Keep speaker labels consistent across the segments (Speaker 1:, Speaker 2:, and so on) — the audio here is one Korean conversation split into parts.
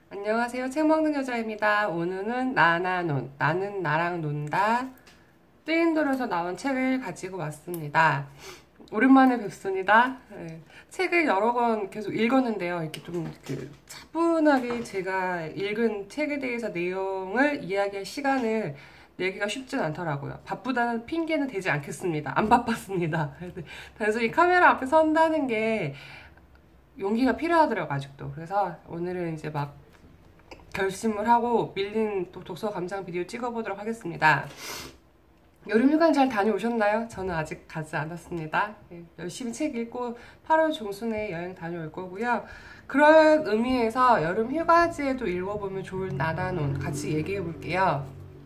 Speaker 1: 안녕하세요. 책 먹는 여자입니다. 오늘은 나나논, 나는 나랑 논다. 뜨인돌에서 나온 책을 가지고 왔습니다. 오랜만에 뵙습니다. 네, 책을 여러 권 계속 읽었는데요. 이렇게 좀 차분하게 제가 읽은 책에 대해서 내용을 이야기할 시간을 내기가 쉽진 않더라고요. 바쁘다는 핑계는 되지 않겠습니다. 안 바빴습니다. 단순히 카메라 앞에 선다는 게 용기가 필요하더라고요, 아직도. 그래서 오늘은 이제 막 결심을 하고 밀린 또 독서 감상 비디오 찍어보도록 하겠습니다. 여름 휴가는 잘 다녀오셨나요? 저는 아직 가지 않았습니다. 열심히 책 읽고 8월 중순에 여행 다녀올 거고요. 그런 의미에서 여름 휴가지에도 읽어보면 좋을 나나논 같이 얘기해 볼게요.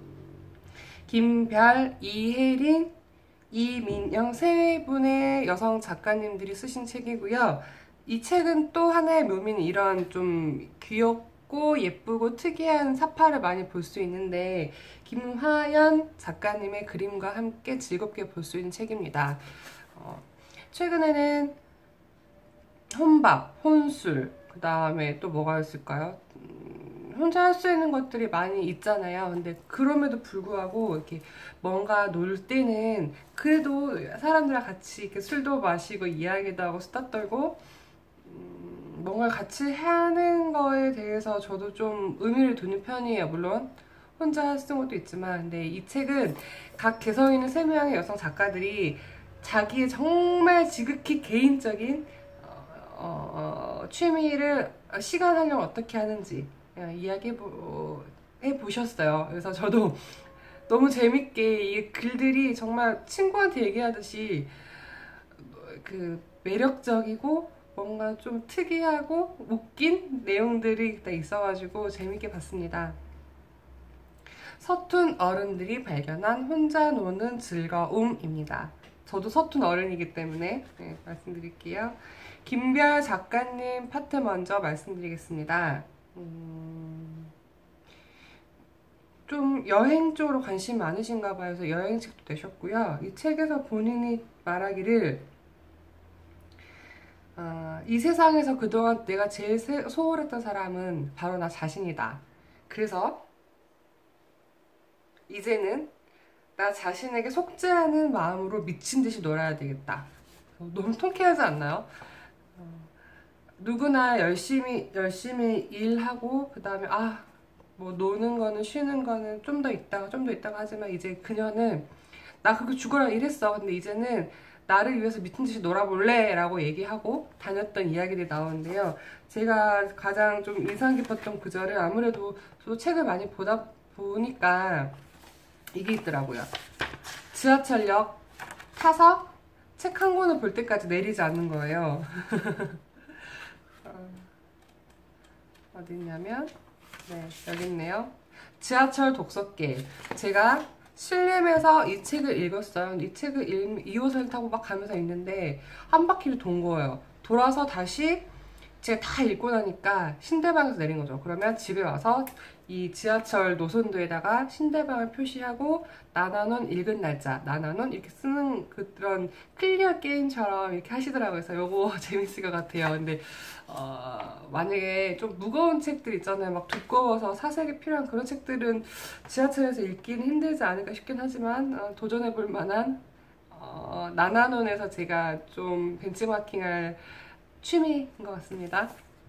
Speaker 1: 김별, 이혜린, 이민영 세 분의 여성 작가님들이 쓰신 책이고요. 이 책은 또 하나의 묘미는 이런 좀 귀엽고 예쁘고 특이한 사파를 많이 볼 수 있는데 김화연 작가님의 그림과 함께 즐겁게 볼 수 있는 책입니다. 최근에는 혼밥, 혼술, 그 다음에 또 뭐가 있을까요? 혼자 할 수 있는 것들이 많이 있잖아요. 근데 그럼에도 불구하고 이렇게 뭔가 놀 때는 그래도 사람들이랑 같이 이렇게 술도 마시고 이야기도 하고 수다 떨고 뭔가 같이 하는 거에 대해서 저도 좀 의미를 두는 편이에요. 물론 혼자 쓴 것도 있지만, 근데 이 책은 각 개성 있는 세 명의 여성 작가들이 자기의 정말 지극히 개인적인 취미를 시간 활용을 어떻게 하는지 이야기해 보셨어요. 그래서 저도 너무 재밌게 이 글들이 정말 친구한테 얘기하듯이 매력적이고 뭔가 좀 특이하고 웃긴 내용들이 다 있어가지고 재밌게 봤습니다. 서툰 어른들이 발견한 혼자 노는 즐거움입니다. 저도 서툰 어른이기 때문에 말씀드릴게요. 김별 작가님 파트 먼저 말씀드리겠습니다. 좀 여행 쪽으로 관심 많으신가 봐요. 그래서 여행책도 내셨고요. 이 책에서 본인이 말하기를 이 세상에서 그동안 내가 제일 소홀했던 사람은 바로 나 자신이다. 그래서 이제는 나 자신에게 속죄하는 마음으로 미친 듯이 놀아야 되겠다. 너무 통쾌하지 않나요? 누구나 열심히 일하고 그 다음에 뭐 노는 거는 쉬는 거는 좀 더 있다가 하지만 이제 그녀는 나 그거 죽어라 이랬어. 근데 이제는 나를 위해서 미친 듯이 놀아볼래 라고 얘기하고 다녔던 이야기들이 나오는데요. 제가 가장 좀 인상 깊었던 구절을 아무래도 저도 책을 많이 보다 보니까 이게 있더라고요. 지하철역 타서 책 한 권을 볼 때까지 내리지 않는 거예요. 어디 있냐면 여기 있네요. 지하철 독서길. 제가 신림에서 이 책을 읽었어요. 이 책을 2호선 타고 막 가면서 읽는데 한 바퀴를 돈 거예요. 돌아서 다시 제가 다 읽고 나니까 신대방에서 내린 거죠. 그러면 집에 와서 이 지하철 노선도에다가 신대방을 표시하고 나나논 읽은 날짜, 나나논 이렇게 쓰는 그런 클리어 게임처럼 이렇게 하시더라고요. 그래서 요거 재밌을 것 같아요. 근데 만약에 좀 무거운 책들 있잖아요. 막 두꺼워서 사색이 필요한 그런 책들은 지하철에서 읽기는 힘들지 않을까 싶긴 하지만 도전해볼 만한 나나논에서 제가 좀 벤치마킹할 취미인 것 같습니다.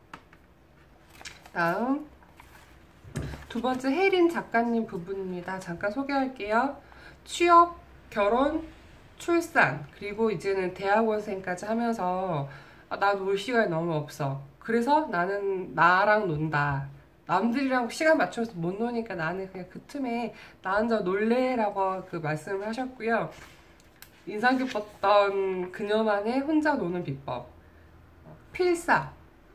Speaker 1: 다음 두 번째 혜린 작가님 부분입니다. 잠깐 소개할게요. 취업, 결혼, 출산, 그리고 이제는 대학원생까지 하면서 나 놀 시간이 너무 없어. 그래서 나는 나랑 논다. 남들이랑 시간 맞추면서 못 노니까 나는 그냥 그 틈에 나 혼자 놀래라고 말씀을 하셨고요. 인상 깊었던 그녀만의 혼자 노는 비법. 필사.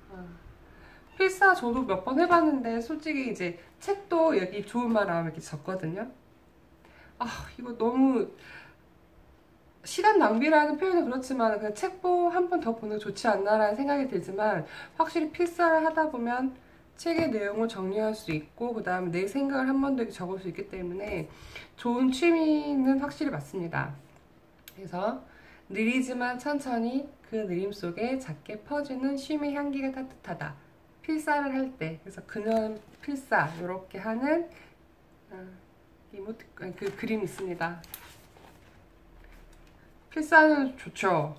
Speaker 1: 필사 저도 몇 번 해봤는데 솔직히 이제 책도 여기 좋은 말 나오면 이렇게 적거든요. 이거 너무 시간 낭비라는 표현은 그렇지만 그냥 책보 한 번 더 보는 게 좋지 않나라는 생각이 들지만 확실히 필사를 하다 보면 책의 내용을 정리할 수 있고 그 다음에 내 생각을 한 번 더 적을 수 있기 때문에 좋은 취미는 확실히 맞습니다. 그래서 느리지만 천천히 그 느림 속에 작게 퍼지는 쉼의 향기가 따뜻하다. 필사를 할 때, 그래서 그녀는 필사 이렇게 하는 이모티콘 그 그림 있습니다. 필사는 좋죠.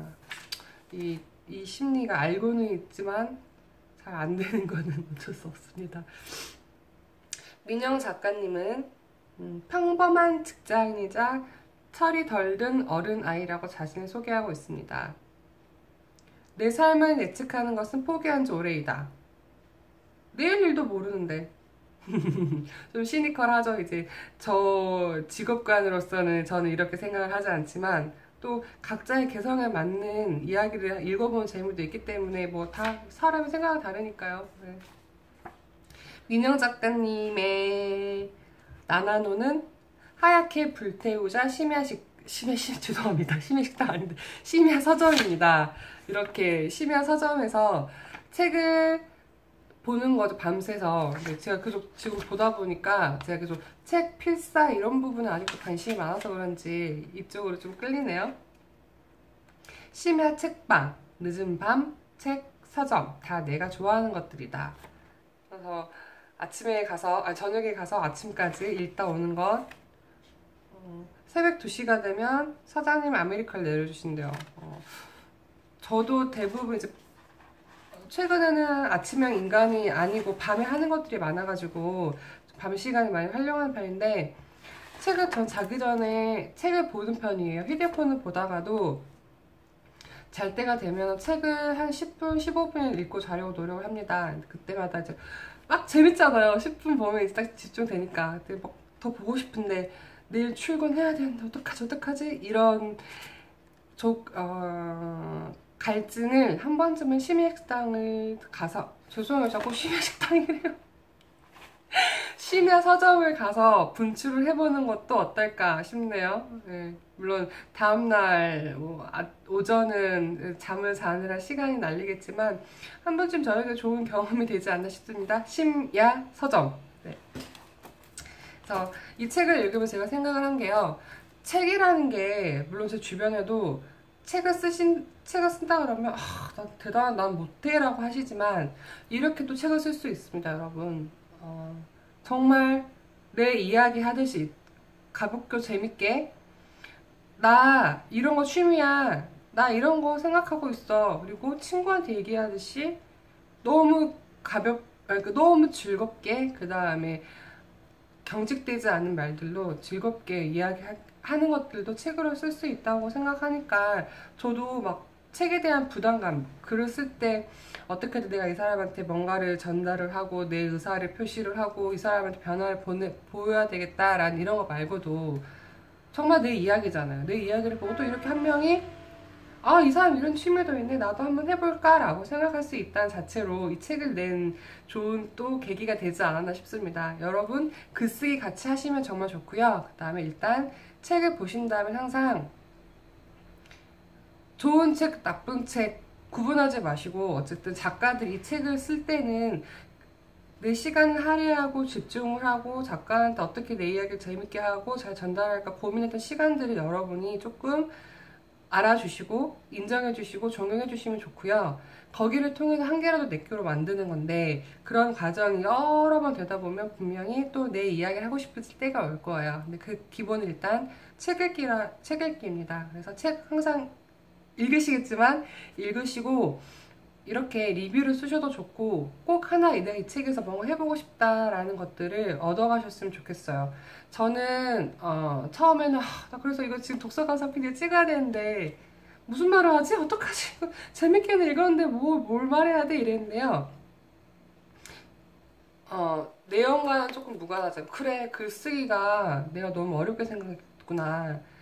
Speaker 1: 이 심리가 알고는 있지만 잘 안 되는 거는 어쩔 수 없습니다. 민영 작가님은 평범한 직장인이자 철이 덜 든 어른 아이라고 자신을 소개하고 있습니다. 내 삶을 예측하는 것은 포기한 지 오래이다. 내일 일도 모르는데. 좀 시니컬하죠. 이제 저 직업관으로서는 저는 이렇게 생각을 하지 않지만 또 각자의 개성에 맞는 이야기를 읽어보는 재미도 있기 때문에 뭐 다 사람의 생각은 다르니까요. 네. 민영 작가님의 나나노는 하얗게 불태우자 죄송합니다. 심야 식당 아닌데 심야 서점입니다. 이렇게 심야 서점에서 책을 보는 거죠. 밤새서. 근데 제가 계속 지금 보다 보니까 제가 계속 책 필사 이런 부분에 아직도 관심이 많아서 그런지 이쪽으로 좀 끌리네요. 심야 책방, 늦은 밤, 책, 서점 다 내가 좋아하는 것들이다. 그래서 아침에 가서 저녁에 가서 아침까지 읽다 오는 것. 새벽 2시가 되면 사장님 아메리카노 내려주신대요. 저도 대부분 이제 최근에는 아침형 인간이 아니고 밤에 하는 것들이 많아가지고 밤 시간이 많이 활용하는 편인데 전 자기 전에 책을 보는 편이에요. 휴대폰을 보다가도 잘 때가 되면 책을 한 10분, 15분 읽고 자려고 노력을 합니다. 그때마다 이제 막 재밌잖아요. 10분 보면 이제 딱 집중되니까. 근데 막 더 보고 싶은데 내일 출근해야 되는데 어떡하지? 이런 갈증을 한 번쯤은 심야식당을 가서 죄송해요. 자꾸 심야식당이래요. 심야 서점을 가서 분출을 해보는 것도 어떨까 싶네요. 네, 물론 다음날 오전은 잠을 자느라 시간이 날리겠지만 한 번쯤 저에게 좋은 경험이 되지 않나 싶습니다. 심야 서점. 네. 그래서 이 책을 읽으면서 제가 생각을 한 게요. 책이라는 게 물론 제 주변에도 책을 쓴다 그러면 난 대단한 난 못해 라고 하시지만 이렇게 또 책을 쓸 수 있습니다. 여러분 정말 내 이야기 하듯이 가볍고 재밌게 나 이런 거 취미야 나 이런 거 생각하고 있어 그리고 친구한테 얘기하듯이 너무 너무 즐겁게 그 다음에 경직되지 않은 말들로 즐겁게 이야기하는 것들도 책으로 쓸 수 있다고 생각하니까 저도 막 책에 대한 부담감, 글을 쓸 때 어떻게든 내가 이 사람한테 뭔가를 전달을 하고 내 의사를 표시를 하고 이 사람한테 변화를 보여야 되겠다라는 이런 거 말고도 정말 내 이야기잖아요. 내 이야기를 보고 또 이렇게 한 명이 이 사람 이런 취미도 있네 나도 한번 해볼까 라고 생각할 수 있다는 자체로 이 책을 낸 좋은 또 계기가 되지 않았나 싶습니다. 여러분 글쓰기 같이 하시면 정말 좋고요. 그 다음에 일단 책을 보신 다음에 항상 좋은 책, 나쁜 책 구분하지 마시고 어쨌든 작가들이 이 책을 쓸 때는 내 시간을 할애하고 집중을 하고 작가한테 어떻게 내 이야기를 재밌게 하고 잘 전달할까 고민했던 시간들을 여러분이 조금 알아주시고 인정해주시고 정용해주시면 좋고요. 거기를 통해서 한 개라도 내 거로 만드는 건데 그런 과정이 여러 번 되다 보면 분명히 또 내 이야기를 하고 싶을 때가 올 거예요. 근데 그 기본은 일단 책 읽기입니다. 그래서 책 항상 읽으시겠지만 읽으시고 이렇게 리뷰를 쓰셔도 좋고 꼭 하나 내가 이 책에서 뭔가 해보고 싶다라는 것들을 얻어가셨으면 좋겠어요. 저는 처음에는 나 그래서 이거 지금 독서감상 PD 찍어야 되는데 무슨 말을 하지? 어떡하지? 재밌게는 읽었는데 뭘 말해야 돼? 이랬는데요. 내용과는 조금 무관하죠. 그래 글쓰기가 내가 너무 어렵게 생각했구나.